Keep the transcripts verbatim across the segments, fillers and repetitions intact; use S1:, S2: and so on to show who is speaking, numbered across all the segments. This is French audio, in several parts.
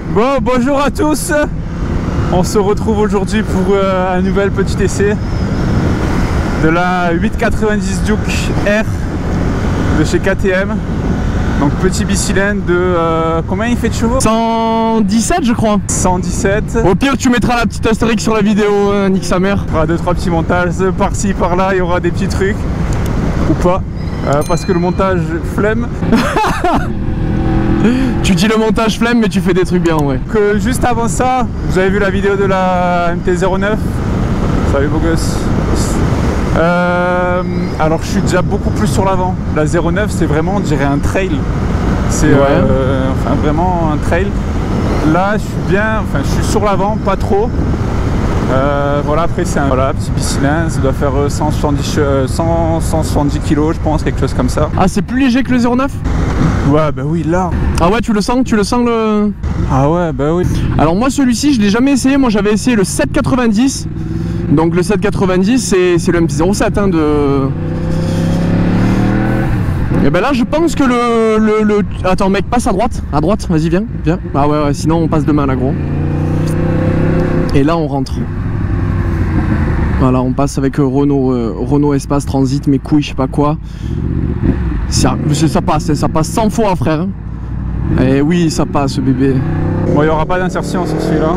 S1: Bon, bonjour à tous. On se retrouve aujourd'hui pour euh, un nouvel petit essai de la huit quatre-vingt-dix Duke R de chez K T M. Donc petit bicylindre de... Euh, combien il fait de chevaux?
S2: Cent dix-sept je crois.
S1: cent dix-sept.
S2: Au pire tu mettras la petite astérisque sur la vidéo, euh, nique sa mère.
S1: Il y aura deux trois petits montages par-ci par-là, il y aura des petits trucs. Ou pas. Euh, parce que le montage flemme.
S2: Tu dis le montage flemme mais tu fais des trucs bien, ouais.
S1: Que juste avant ça, vous avez vu la vidéo de la M T zéro neuf. Salut beau gosse. Euh, alors je suis déjà beaucoup plus sur l'avant. La zéro neuf c'est vraiment, on dirait un trail. C'est ouais. euh, enfin vraiment un trail. Là je suis bien, enfin je suis sur l'avant, pas trop. Euh, voilà, après c'est un voilà, petit bicylindre, ça doit faire cent soixante-dix, euh, cent, cent soixante-dix kilos je pense, quelque chose comme ça.
S2: Ah c'est plus léger que le zéro neuf?
S1: Ouais bah oui là.
S2: Ah ouais tu le sens, tu le sens le...
S1: Ah ouais bah oui.
S2: Alors moi celui-ci je l'ai jamais essayé, moi j'avais essayé le sept quatre-vingt-dix. Donc le sept quatre-vingt-dix c'est le M T zéro sept hein, de... Et ben là je pense que le, le, le... Attends mec, passe à droite, à droite, vas-y viens, viens. Ah ouais, ouais sinon on passe demain là gros. Et là on rentre. Voilà, on passe avec Renault, euh, Renault Espace Transit, mes couilles, je sais pas quoi. Ça, ça passe, ça passe cent fois frère. Et oui ça passe bébé.
S1: Bon il n'y aura pas d'insertion sur celui-là.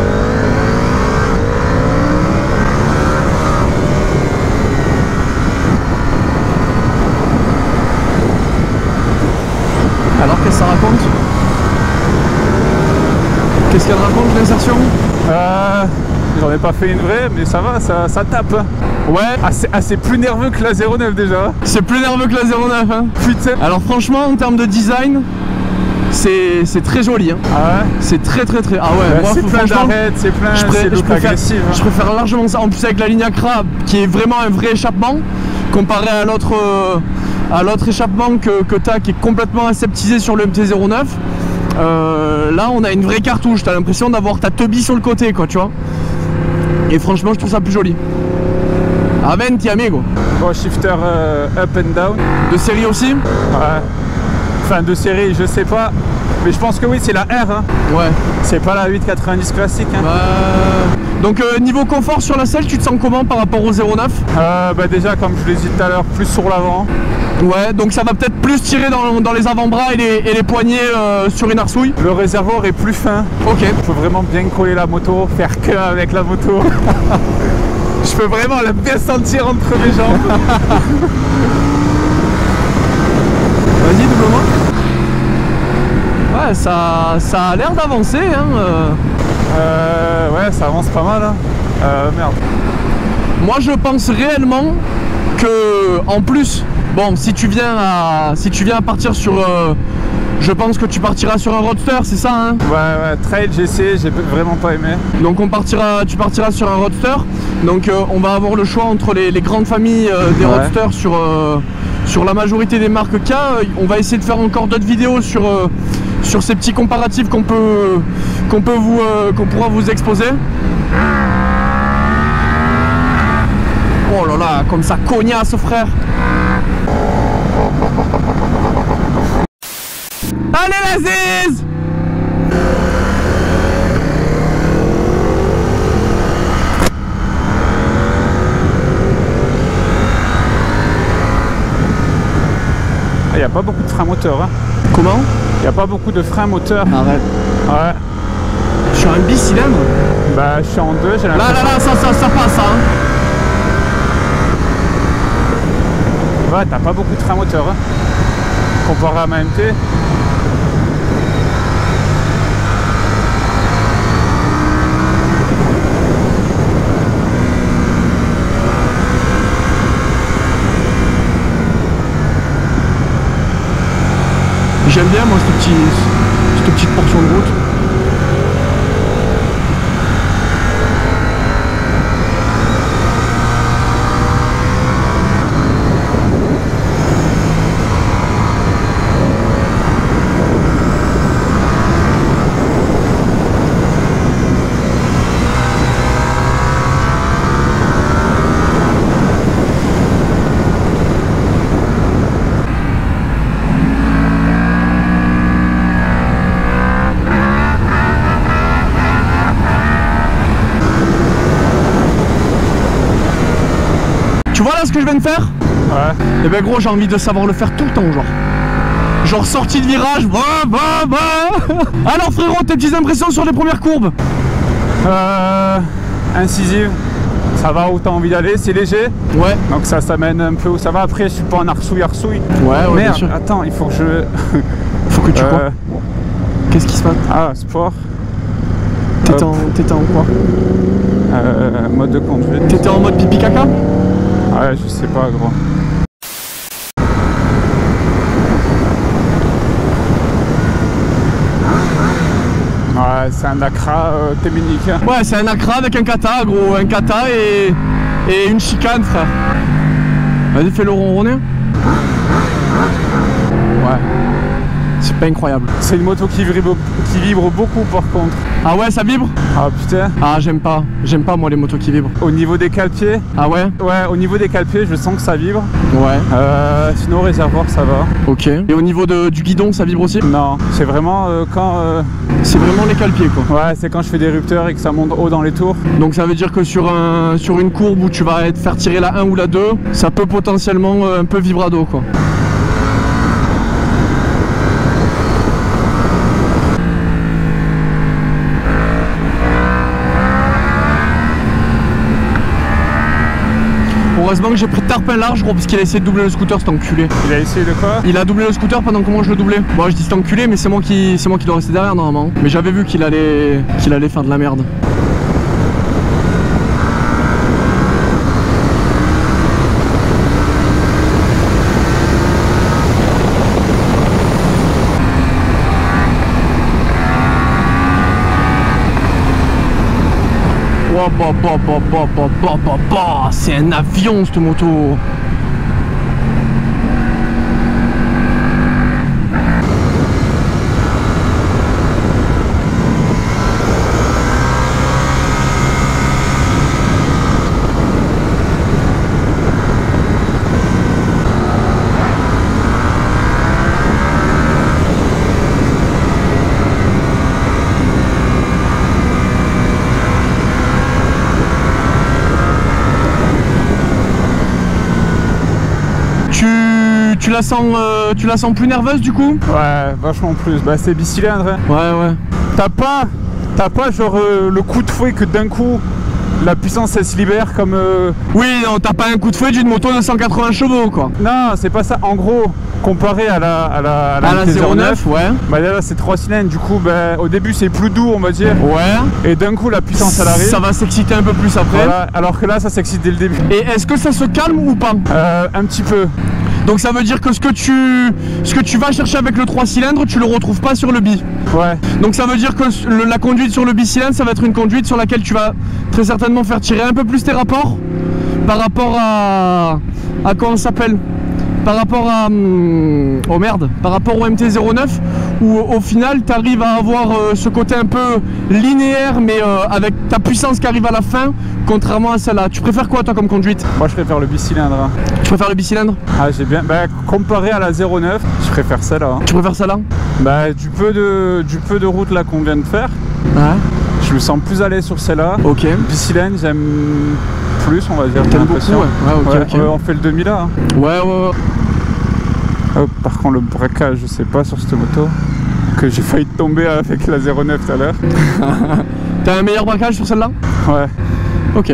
S2: Alors qu'est-ce que ça raconte? Qu'est-ce qu'elle raconte l'insertion?
S1: Euh... J'en ai pas fait une vraie, mais ça va, ça, ça tape.
S2: Ouais.
S1: Ah, c'est ah, plus nerveux que la zéro neuf déjà.
S2: C'est plus nerveux que la zéro neuf hein.
S1: Putain.
S2: Alors franchement, en termes de design, c'est très joli hein.
S1: Ah ouais.
S2: C'est très très très... Ah ouais,
S1: ouais
S2: moi
S1: c'est plein d'arrêts, c'est plein, c'est
S2: je préfère,
S1: agressif. Hein.
S2: Je préfère largement ça, en plus avec la ligne Acra, qui est vraiment un vrai échappement, comparé à l'autre euh, à l'autre échappement que, que tu as, qui est complètement aseptisé sur le M T zéro neuf. Euh, là on a une vraie cartouche, t'as l'impression d'avoir ta teubie sur le côté quoi, tu vois. Et franchement je trouve ça plus joli. Aventi amigo.
S1: Bon, shifter euh, up and down.
S2: De série aussi?
S1: Ouais. Enfin de série je sais pas. Mais je pense que oui c'est la R hein.
S2: Ouais.
S1: C'est pas la huit quatre-vingt-dix classique hein.
S2: Euh... Donc euh, niveau confort sur la selle, tu te sens comment par rapport au zéro neuf?
S1: euh, Bah déjà comme je l'ai dit tout à l'heure, plus sur l'avant.
S2: Ouais, donc ça va peut-être plus tirer dans, dans les avant-bras et les, et les poignets euh, sur une arsouille.
S1: Le réservoir est plus fin.
S2: Ok.
S1: Je peux vraiment bien coller la moto, faire que avec la moto. Je peux vraiment la bien sentir entre mes jambes.
S2: Vas-y, double-moi. Ouais, ça, ça a l'air d'avancer. Hein.
S1: Euh, ouais, ça avance pas mal. Hein. Euh, merde.
S2: Moi, je pense réellement que, en plus, bon, si tu viens à, si tu viens à partir sur... Euh, je pense que tu partiras sur un roadster, c'est ça hein?
S1: Ouais, ouais, trail, j'ai essayé, j'ai vraiment pas aimé.
S2: Donc on partira, tu partiras sur un roadster. Donc euh, on va avoir le choix entre les, les grandes familles euh, des ouais. roadsters sur, euh, sur la majorité des marques K. On va essayer de faire encore d'autres vidéos sur, euh, sur ces petits comparatifs qu'on peut, qu'on peut vous, euh, qu'on pourra vous exposer. Oh là là, comme ça cognasse frère. Allez la ziz!
S1: Il n'y a pas beaucoup de frein moteur hein.
S2: Comment?
S1: Il n'y a pas beaucoup de frein moteur.
S2: Arrête.
S1: Ouais.
S2: Sur un bicylindre?
S1: Bah je suis en deux, j'ai l'impression.
S2: Là là là, ça, ça, ça passe hein.
S1: Ouais, t'as pas beaucoup de frein moteur hein. Comparé à ma M T.
S2: J'aime bien moi ce petit, cette petite portion de route. que je viens de faire?
S1: Ouais.
S2: Et ben gros, j'ai envie de savoir le faire tout le temps, genre. Genre sortie de virage, bah, bah, bah. Alors frérot, tes petites impressions sur les premières courbes?
S1: Euh, incisive, ça va où t'as envie d'aller, c'est léger.
S2: Ouais.
S1: Donc ça s'amène un peu où ça va. Après, je suis pas en arsouille, arsouille.
S2: Ouais, ouais,
S1: Merde,
S2: bien sûr.
S1: attends, il faut que je...
S2: Faut que tu
S1: Euh,
S2: quoi? Qu'est-ce qui se passe?
S1: Ah, sport.
S2: T'étais
S1: Hop.
S2: en, t'étais en quoi?
S1: Euh, mode de conduite.
S2: T'étais en mode pipi caca?
S1: Ouais, je sais pas, gros. Ouais, c'est un Acra euh, Téménique.
S2: Ouais, c'est un Acra avec un kata, gros. Un kata et, et une chicane, frère. Vas-y, fais le ronronner. Ouais. C'est pas incroyable.
S1: C'est une moto qui vibre, qui vibre beaucoup par contre.
S2: Ah ouais, ça vibre?
S1: Ah putain.
S2: Ah, j'aime pas. J'aime pas, moi, les motos qui vibrent.
S1: Au niveau des cale-pieds,
S2: Ah ouais?
S1: ouais, au niveau des cale-pieds, je sens que ça vibre.
S2: Ouais.
S1: Euh, sinon, au réservoir, ça va.
S2: Ok. Et au niveau de, du guidon, ça vibre aussi?
S1: Non, c'est vraiment euh, quand... euh,
S2: C'est vraiment les cale-pieds, quoi.
S1: Ouais, c'est quand je fais des rupteurs et que ça monte haut dans les tours.
S2: Donc ça veut dire que sur, un, sur une courbe où tu vas être, faire tirer la un ou la deux, ça peut potentiellement euh, un peu vibrado, quoi. Heureusement que j'ai pris tarpin large, gros, parce qu'il a essayé de doubler le scooter, cet enculé.
S1: Il a essayé de quoi?
S2: Il a doublé le scooter pendant que moi je le doublais. Bon, je dis cet enculé, mais c'est moi qui c'est moi qui dois rester derrière normalement. Mais j'avais vu qu'il allait qu'il allait faire de la merde. Oh, bah, bah, bah, bah, bah, bah, bah, bah. C'est un avion cette moto. Tu la sens, euh, tu la sens plus nerveuse du coup?
S1: Ouais, vachement plus. Bah c'est bicylindre. Hein.
S2: Ouais, ouais.
S1: T'as pas, t'as pas genre euh, le coup de fouet que d'un coup la puissance elle se libère comme. Euh...
S2: Oui, non, t'as pas un coup de fouet d'une moto de cent quatre-vingts chevaux quoi.
S1: Non, c'est pas ça. En gros, comparé à la à la, à la,
S2: à la zéro neuf, ouais.
S1: Bah là, là c'est trois cylindres. Du coup, bah, au début c'est plus doux, on va dire.
S2: Ouais.
S1: Et d'un coup la puissance elle arrive.
S2: Ça va s'exciter un peu plus après.
S1: Voilà. Alors que là, ça s'excite dès le début.
S2: Et est-ce que ça se calme ou pas?
S1: euh, Un petit peu.
S2: Donc ça veut dire que ce que tu ce que tu vas chercher avec le trois cylindres, tu le retrouves pas sur le bi.
S1: Ouais.
S2: Donc ça veut dire que le, la conduite sur le bicylindre, ça va être une conduite sur laquelle tu vas très certainement faire tirer un peu plus tes rapports par rapport à à comment ça s'appelle, par rapport à hum, oh merde, par rapport au M T zéro neuf où au final tu arrives à avoir euh, ce côté un peu linéaire mais euh, avec ta puissance qui arrive à la fin, contrairement à celle-là. Tu préfères quoi toi comme conduite?
S1: Moi je préfère le bicylindre. Hein.
S2: Tu préfères le bicylindre?
S1: Ah j'ai bien. Bah comparé à la zéro neuf, je préfère celle-là. Hein.
S2: Tu préfères celle-là?
S1: Bah du peu de du peu de route là qu'on vient de faire.
S2: Ouais.
S1: Je me sens plus à l'aise sur celle-là.
S2: Ok.
S1: Bicylindre j'aime plus, on va dire.
S2: T'aimes beaucoup, ouais. Ouais, ok,
S1: ouais,
S2: ok.
S1: ouais, on fait le demi là. Hein.
S2: Ouais, ouais, ouais.
S1: Oh, par contre le braquage, je sais pas sur cette moto. Que j'ai failli tomber avec la zéro neuf tout à l'heure.
S2: T'as un meilleur braquage sur celle-là?
S1: Ouais.
S2: Ok.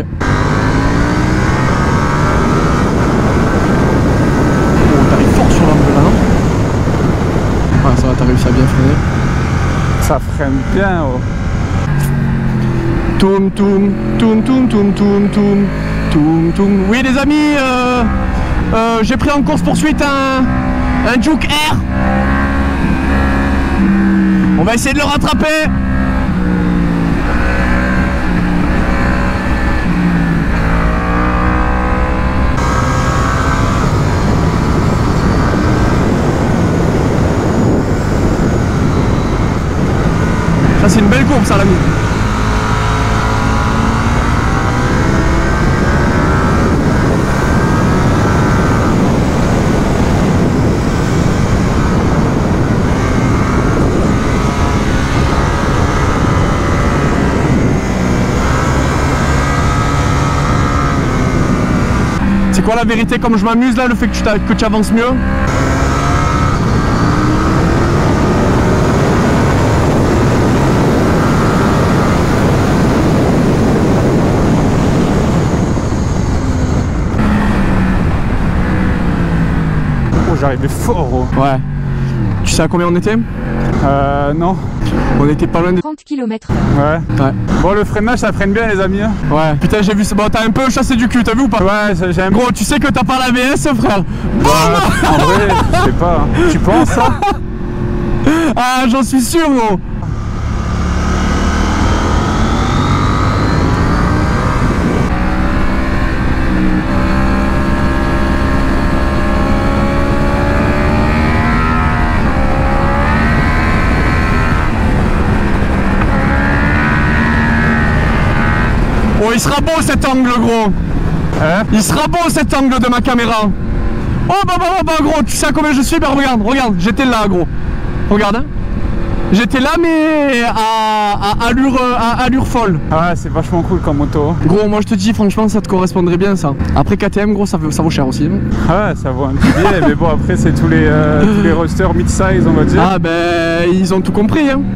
S2: Bon, t'arrives fort sur l'arbre là, non? Ouais, ça va, t'as réussi à bien freiner.
S1: Ça freine bien. Oh.
S2: Toum toum, toum toum toum toum toum toum toum. Oui les amis, euh, euh, j'ai pris en course poursuite un, un Juke R. On va essayer de le rattraper. Ça c'est une belle courbe ça l'ami. quoi la vérité? Comme je m'amuse là, le fait que tu, que tu avances mieux?
S1: Oh, j'arrivais fort. Oh.
S2: Ouais. Tu sais à combien on était?
S1: Euh, non.
S2: On était pas loin de
S3: trente kilomètres.
S1: Ouais.
S2: Ouais.
S1: Bon, le freinage, ça freine bien, les amis.
S2: Ouais. Putain, j'ai vu ça. Bon, t'as un peu chassé du cul, t'as vu ou pas?
S1: Ouais, j'ai un
S2: Gros, tu sais que t'as pas la V S, frère.
S1: Ouais, en vrai, je sais pas. Hein. Tu penses ça?
S2: Ah, j'en suis sûr, gros. Oh, il sera beau cet angle, gros.
S1: Hein?
S2: Il sera beau cet angle de ma caméra. Oh bah bah bah bah gros, tu sais à combien je suis? Bah regarde, regarde, j'étais là, gros. Regarde, hein. J'étais là, mais à, à, allure, à allure folle.
S1: Ouais, c'est vachement cool comme moto.
S2: Gros, moi je te dis, franchement, ça te correspondrait bien, ça. Après K T M, gros, ça, ça vaut cher aussi.
S1: Ouais, ça vaut un petit billet, mais bon, après, c'est tous les, euh, tous les rosters mid-size, on va dire.
S2: Ah, ben, ils ont tout compris, hein.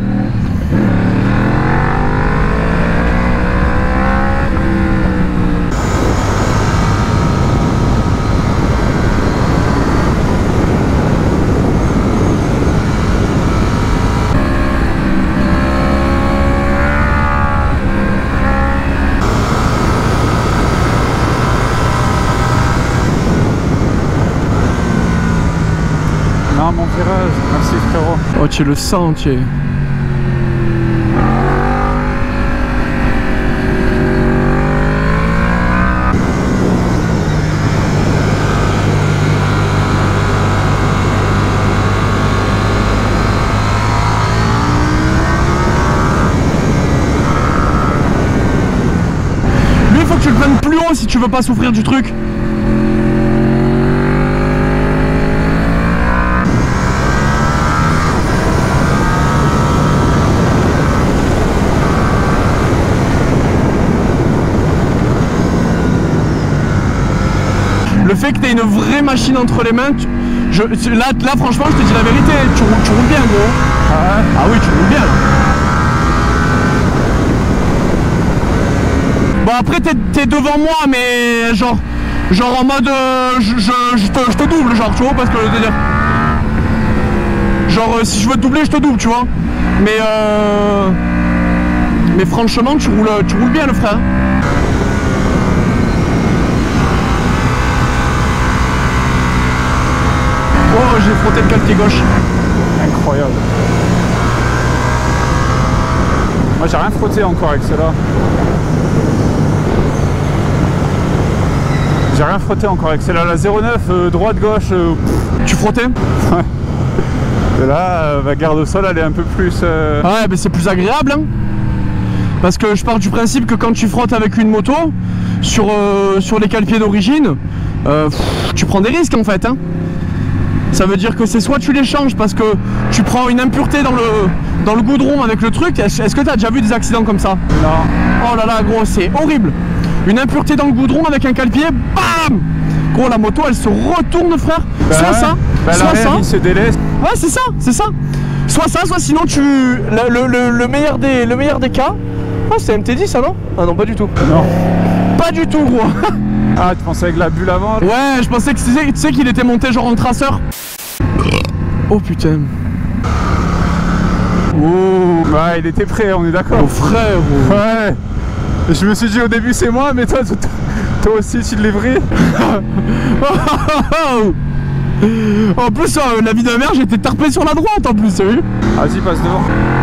S1: Non, mon virage, merci frérot.
S2: Oh, tu le sens, tu es. Lui, il faut que tu le prennes plus haut si tu veux pas souffrir du truc. Le fait que tu aies une vraie machine entre les mains, tu, je, là, là franchement je te dis la vérité, tu, roules, tu roules bien gros.
S1: Ah ouais?
S2: Ah oui, tu roules bien. Bon après t'es, t'es devant moi mais genre genre en mode euh, je, je, je, te, je te double genre tu vois parce que je veux dire. Genre euh, si je veux te doubler je te double tu vois. Mais euh, mais franchement tu roules, tu roules bien le frère. Oh, j'ai frotté le calpier gauche.
S1: Incroyable. Moi, j'ai rien frotté encore avec cela. J'ai rien frotté encore avec celle-là. La zéro neuf, euh, droite-gauche. Euh,
S2: tu frottais?
S1: Ouais. Et là, euh, ma garde au sol, elle est un peu plus... Euh...
S2: Ouais, mais c'est plus agréable. Hein, parce que je pars du principe que quand tu frottes avec une moto, sur, euh, sur les cale-pieds d'origine, euh, tu prends des risques en fait. Hein. Ça veut dire que c'est soit tu les changes parce que tu prends une impureté dans le, dans le goudron avec le truc. Est-ce que tu as déjà vu des accidents comme ça?
S1: Non.
S2: Oh là là, gros, c'est horrible. Une impureté dans le goudron avec un cale-pied, bam! Gros, la moto, elle se retourne, frère.
S1: Bah
S2: soit
S1: ouais.
S2: ça,
S1: bah
S2: soit ça.
S1: Il se délaisse.
S2: Ouais, c'est ça, c'est ça. Soit ça, soit sinon tu... Le, le, le, le, meilleur, des, le meilleur des cas... Ah, c'est M T dix, ça, non? Ah non, pas du tout.
S1: Non.
S2: Pas du tout, gros.
S1: Ah, tu pensais avec la bulle avant?
S2: Ouais, je pensais que tu sais, tu sais qu'il était monté genre en traceur. Oh, putain.
S1: Oh. Ouais, il était prêt, on est d'accord.
S2: Oh, frère. Oh.
S1: Ouais. Je me suis dit au début c'est moi, mais toi, toi aussi tu l'es vrai.
S2: En plus, euh, la vie de ma mère, j'étais tarpé sur la droite en plus, t'as vu?
S1: Vas-y, passe devant.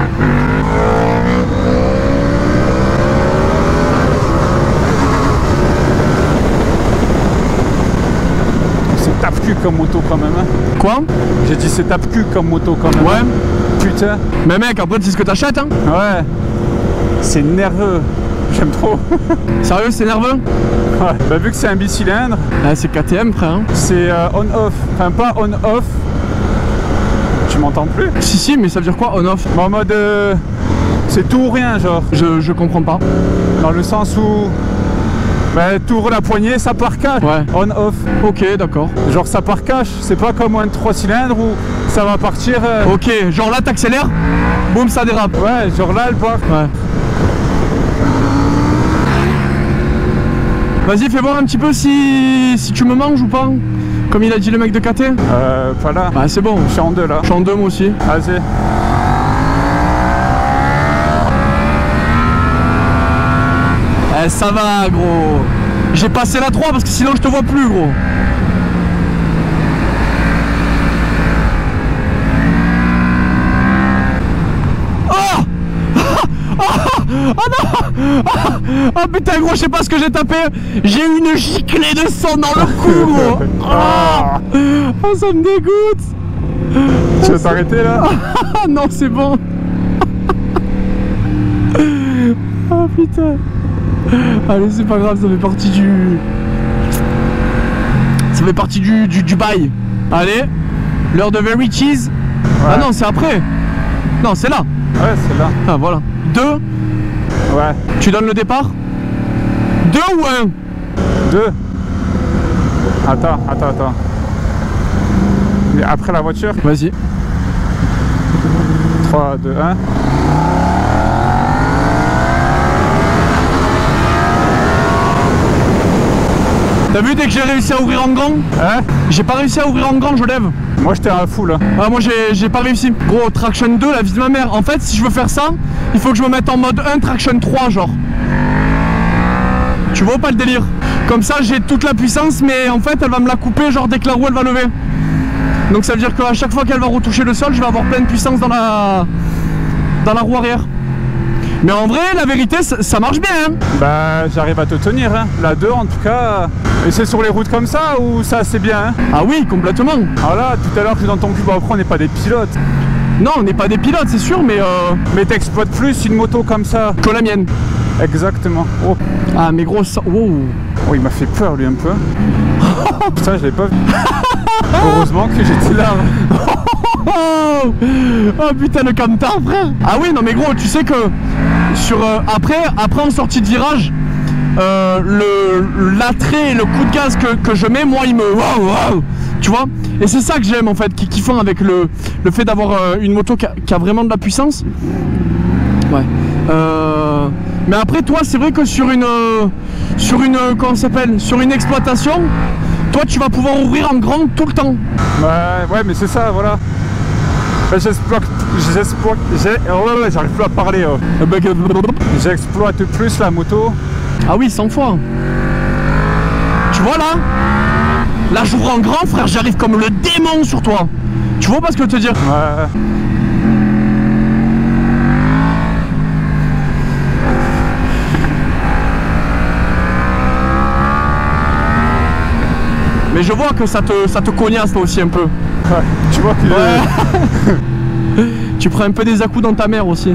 S1: C'est tape-cul comme moto quand même. Hein.
S2: Quoi?
S1: J'ai dit c'est tape-cul comme moto quand même.
S2: Ouais.
S1: Hein. Putain.
S2: Mais mec, après, c'est ce que t'achètes, hein?
S1: Ouais. C'est nerveux. J'aime trop.
S2: Sérieux, c'est nerveux?
S1: Ouais. Bah, vu que c'est un bicylindre.
S2: Ah, c'est K T M, frère. Hein.
S1: C'est euh, on-off. Enfin, pas on-off. Tu m'entends plus?
S2: Si, si, mais ça veut dire quoi, on-off?
S1: En mode. Euh, c'est tout ou rien, genre.
S2: Je, je comprends pas.
S1: Dans le sens où. Bah, t'ouvres la poignée, ça part cash.
S2: Ouais.
S1: On, off.
S2: Ok, d'accord.
S1: Genre ça part cash, c'est pas comme un trois cylindres où ça va partir. Euh...
S2: Ok, genre là t'accélères, boum, ça dérape.
S1: Ouais, genre là elle part.
S2: Ouais. Vas-y, fais voir un petit peu si, si tu me manges ou pas. Comme il a dit le mec de K T.
S1: Euh, pas là.
S2: Ah, c'est bon.
S1: Je suis en deux là.
S2: Je suis en deux moi aussi.
S1: Vas-y.
S2: Eh, ça va, gros. J'ai passé la trois parce que sinon je te vois plus, gros. Oh oh non. Oh putain, gros, je sais pas ce que j'ai tapé. J'ai eu une giclée de sang dans le cou, gros. Oh, oh, ça me dégoûte.
S1: Tu veux t'arrêter là?
S2: Non, c'est bon. Oh putain. Allez, c'est pas grave, ça fait partie du... Ça fait partie du, du, du bail. Allez, l'heure de Very Cheese. Ouais. Ah non, c'est après. Non, c'est là.
S1: Ouais, c'est là.
S2: Ah, voilà. Deux.
S1: Ouais.
S2: Tu donnes le départ? Deux ou un?
S1: Deux. Attends, attends, attends. Et après la voiture?
S2: Vas-y.
S1: trois, deux, un.
S2: T'as vu, dès que j'ai réussi à ouvrir en grand,
S1: hein?
S2: J'ai pas réussi à ouvrir en grand, je lève.
S1: Moi j'étais à full là.
S2: Ah, moi j'ai pas réussi. Gros, traction deux, la vie de ma mère. En fait, si je veux faire ça, il faut que je me mette en mode un, traction trois, genre. Tu vois ou pas le délire? Comme ça, j'ai toute la puissance, mais en fait, elle va me la couper, genre dès que la roue elle va lever. Donc ça veut dire qu'à chaque fois qu'elle va retoucher le sol, je vais avoir pleine puissance dans la, dans la roue arrière. Mais en vrai, la vérité, ça, ça marche bien. Hein.
S1: Bah, j'arrive à te tenir. Hein. La deux, en tout cas. Et c'est sur les routes comme ça ou ça, c'est bien hein?
S2: Ah oui, complètement.
S1: Ah là, tout à l'heure, je dans ton cul, bah, après, on n'est pas des pilotes.
S2: Non, on n'est pas des pilotes, c'est sûr, mais... Euh...
S1: Mais t'exploites plus une moto comme ça
S2: que la mienne.
S1: Exactement. Oh.
S2: Ah, mais gros, ça... Wow.
S1: Oh, il m'a fait peur, lui, un peu. Putain, je l'ai pas vu. Heureusement que j'étais là.
S2: Oh, oh putain, le camtar, frère. Ah oui, non mais gros, tu sais que sur euh, après, après en sortie de virage, euh, le l'attrait, le coup de gaz que, que je mets, moi, il me wow, wow, tu vois. Et c'est ça que j'aime en fait, qui kiffant avec le le fait d'avoir euh, une moto qui a, qui a vraiment de la puissance. Ouais. Euh, mais après, toi, c'est vrai que sur une euh, sur une euh, comment ça s'appelle, sur une exploitation. Toi, tu vas pouvoir ouvrir en grand tout le temps.
S1: Ouais, ouais, mais c'est ça, voilà. J'exploite, j'exploite, j'arrive plus à parler. Oh. J'exploite plus la moto.
S2: Ah oui, cent fois. Tu vois là? Là, j'ouvre en grand, frère, j'arrive comme le démon sur toi. Tu vois pas ce que je veux te dire?
S1: Ouais.
S2: Mais je vois que ça te, ça te cognasse toi aussi un peu.
S1: Ouais, tu vois qu'il
S2: ouais. est... Tu prends un peu des à-coups dans ta mère aussi.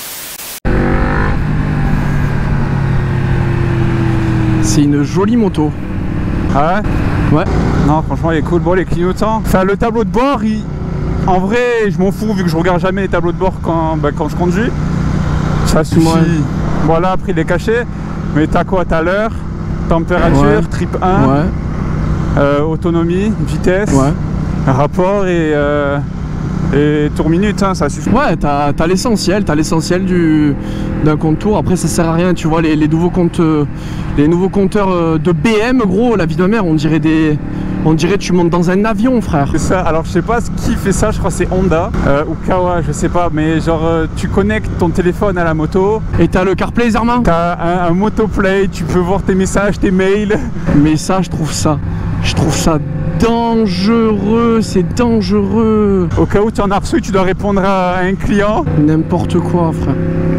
S2: C'est une jolie moto.
S1: Ah ouais?
S2: Ouais.
S1: Non, franchement, il est cool. Bon, les clignotants. Enfin, le tableau de bord, il... en vrai, je m'en fous vu que je regarde jamais les tableaux de bord quand, bah, quand je conduis. Ça suffit. Ouais. Voilà, après, il est caché. Mais t'as quoi? T'as l'heure, température, ouais. Trip un. Ouais. Euh, autonomie, vitesse, ouais. Rapport et, euh, et tour minute, hein, ça suffit.
S2: Ouais, t'as t'as l'essentiel, t'as l'essentiel du d'un compte-tour. Après, ça sert à rien, tu vois, les, les nouveaux comptes, les nouveaux compteurs de B M, gros, la vie de ma mère, on dirait des, on dirait tu montes dans un avion, frère.
S1: C'est ça. Alors, je sais pas ce qui fait ça. Je crois que c'est Honda euh, ou Kawa, je sais pas. Mais genre, euh, tu connectes ton téléphone à la moto.
S2: Et t'as le CarPlay, Zermain.
S1: T'as un, un Motoplay. Tu peux voir tes messages, tes mails.
S2: Mais ça, je trouve ça. Je trouve ça dangereux, c'est dangereux.
S1: Au cas où tu en as reçu, tu dois répondre à un client.
S2: N'importe quoi, frère.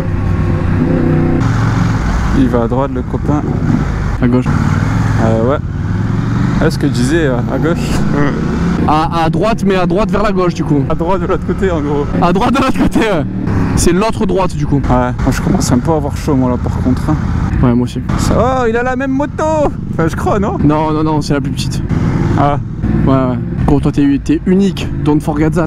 S1: Il va à droite, le copain.
S2: À gauche.
S1: Euh, ouais. Est-ce que je disais à gauche?
S2: à, à droite, mais à droite vers la gauche, du coup.
S1: À droite de l'autre côté, en gros.
S2: À droite de l'autre côté, ouais. C'est l'autre droite, du coup.
S1: Ouais, moi je commence un peu à avoir chaud, moi, là, par contre. Hein.
S2: Ouais, moi aussi.
S1: Oh, il a la même moto. Enfin, je crois, non?
S2: Non, non, non, c'est la plus petite.
S1: Ah.
S2: Ouais, ouais. Gros, toi, t'es unique. Don't forget that.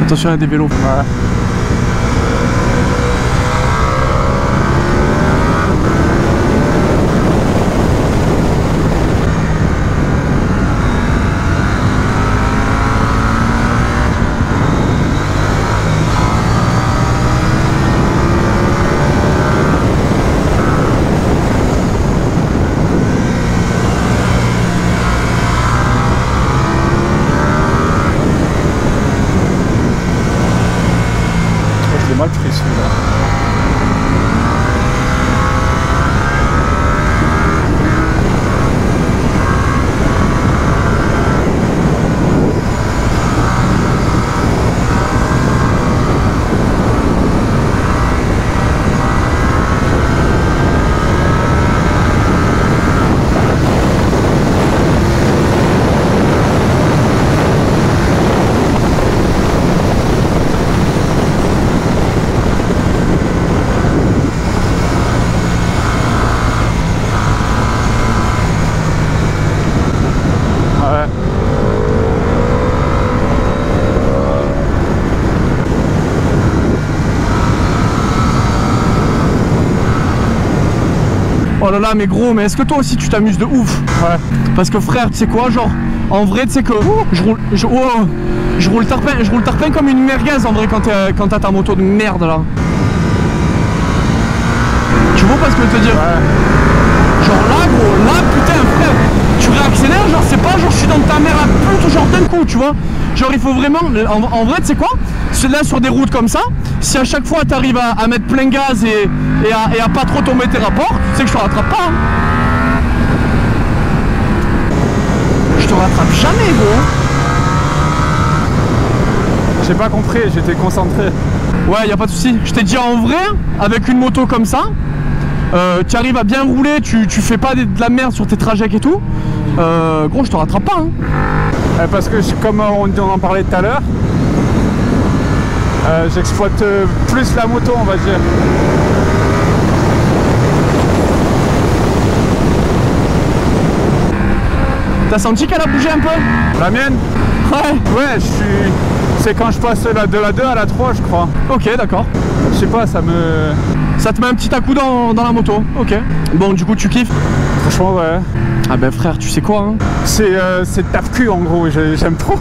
S2: Attention, il y a des vélos.
S1: Ouais. Mal pris celui-là.
S2: Oh là là, mais gros, mais est-ce que toi aussi tu t'amuses de ouf?
S1: Ouais.
S2: Parce que frère, tu sais quoi, genre, en vrai, tu sais que je roule, je, oh, je roule tarpin, je roule tarpin comme une merguez en vrai quand t'as ta moto de merde là. Tu vois pas ce que je veux te dire?
S1: Ouais.
S2: Genre là, gros, là, putain, frère, tu réaccélères, genre, c'est pas genre je suis dans ta mère à pute, genre d'un coup, tu vois. Genre, il faut vraiment, en, en vrai, tu sais quoi? Là, sur des routes comme ça, si à chaque fois t'arrives à, à mettre plein gaz et, et, à, et à pas trop tomber tes rapports, tu sais que je te rattrape pas. Hein. Je te rattrape jamais, gros.
S1: J'ai pas compris, j'étais concentré.
S2: Ouais, y a pas de souci. Je t'ai dit en vrai, avec une moto comme ça, euh, tu arrives à bien rouler, tu, tu fais pas de la merde sur tes trajets et tout. Euh, gros, je te rattrape pas. Hein.
S1: Euh, parce que comme on, on en parlait tout à l'heure, euh, j'exploite euh, plus la moto, on va dire.
S2: T'as senti qu'elle a bougé un peu?
S1: La mienne?
S2: Ouais.
S1: Ouais, je suis. C'est quand je passe la, de la deux à la trois, je crois.
S2: Ok, d'accord.
S1: Je sais pas, ça me.
S2: Ça te met un petit à coup dans, dans la moto. Ok. Bon, du coup, tu kiffes?
S1: Franchement, ouais.
S2: Ah ben frère, tu sais quoi hein?
S1: C'est euh, c'est taf-cul en gros, j'aime trop.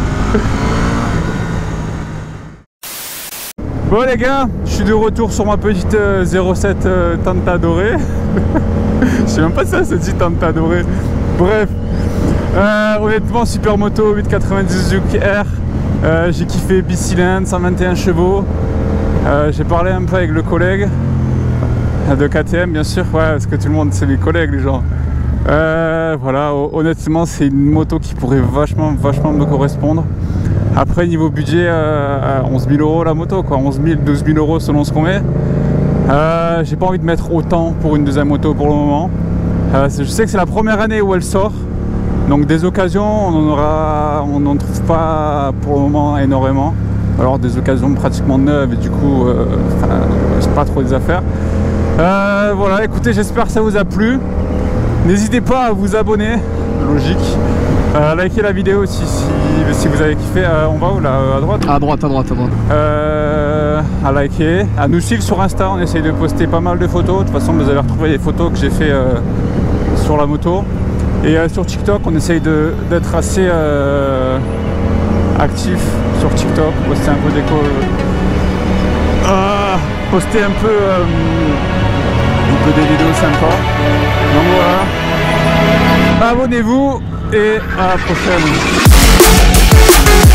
S1: Bon les gars, je suis de retour sur ma petite euh, zéro sept euh, Tentadore. Je sais même pas si ça se dit Tentadore. Bref, euh, honnêtement super moto, huit quatre-vingt-dix U R. Euh, j'ai kiffé bicylindre, cent vingt et un chevaux. Euh, j'ai parlé un peu avec le collègue de K T M bien sûr, ouais, parce que tout le monde c'est mes collègues les gens. Euh, voilà, honnêtement c'est une moto qui pourrait vachement vachement me correspondre. Après niveau budget, euh, onze mille euros la moto quoi, onze mille, douze mille euros selon ce qu'on met. Euh, j'ai pas envie de mettre autant pour une deuxième moto pour le moment. Euh, je sais que c'est la première année où elle sort, donc des occasions on en aura, on n'en trouve pas pour le moment énormément. Alors des occasions pratiquement neuves et du coup, euh, c'est pas trop des affaires. Euh, voilà, écoutez, j'espère que ça vous a plu. N'hésitez pas à vous abonner, logique. Euh, likez la vidéo si, si, si vous avez kiffé. Euh, on va où là? À droite?
S2: À droite, à droite, à droite.
S1: Euh, à liker, à nous suivre sur Insta. On essaye de poster pas mal de photos. De toute façon, vous allez retrouver les photos que j'ai fait euh, sur la moto. Et euh, sur TikTok, on essaye d'être assez euh, actif sur TikTok. Poster un peu des euh, poster un peu, euh, un peu des vidéos sympas. Donc voilà. Abonnez-vous et à la prochaine.